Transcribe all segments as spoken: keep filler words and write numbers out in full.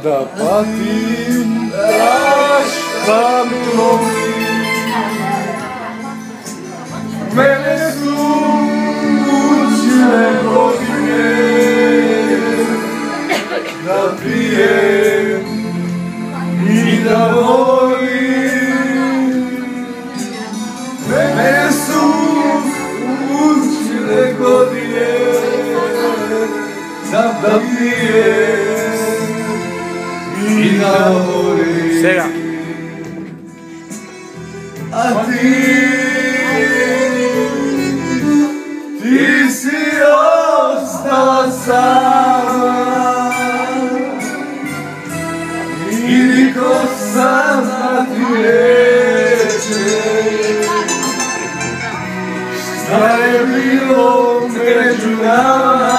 da patim, daš šta mi lovi. Mene su učile godine da pijem i da volim. Mene su učile godine da pijem i da volim. Svega. A ti, ti si ostala sama i niko saznati neće šta je bilo među nama.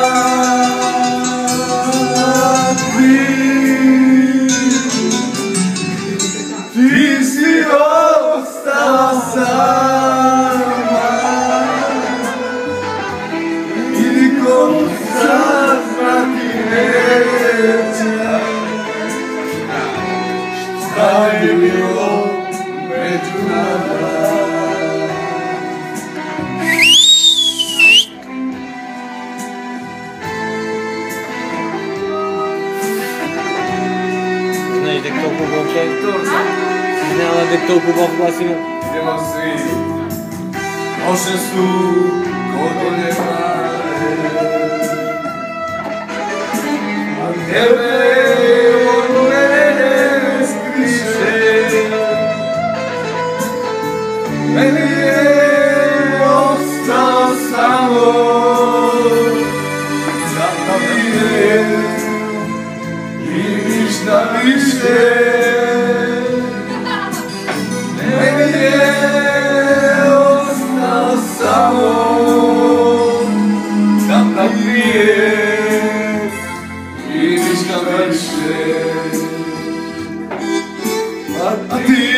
Ti, ti si ostala sama i niko saznati neće šta je bilo među nama. Знаеш дека толку убав глас? Знала дека толку убав глас има? Idemo svi, noše su godine mare, a tebe od mene skriše. Meni je ostao samo da pijem i ništa više. Meni je ostao samo da napijem i ništa više. A ti,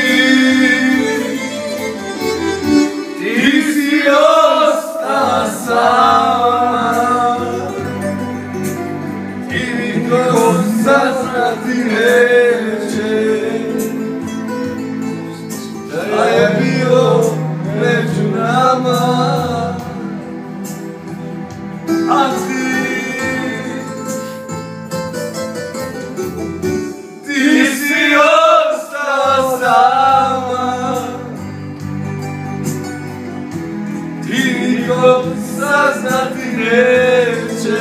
ti si ostala sama i niko saznati neće da je bilo među nama. A ti, ti si ostala sama i niko saznati neće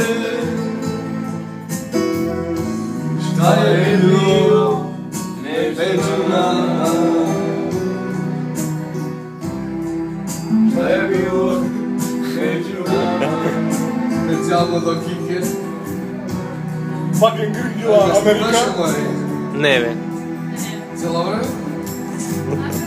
šta je bilo među nama. Šta je bilo među nama. Specijalno do Kike. Fucking Amerika. Ne, bе. Cijelo vreme?